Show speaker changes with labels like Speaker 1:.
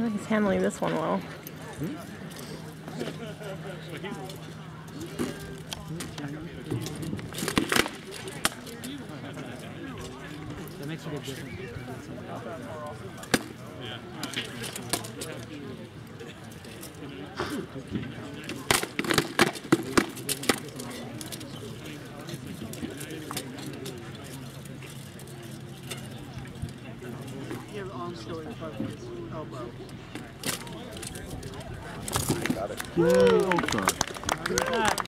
Speaker 1: He's handling this one well.
Speaker 2: That makes a big difference.
Speaker 3: Your arms go in front of his elbow.
Speaker 4: Got it. Yay, Ulfgar.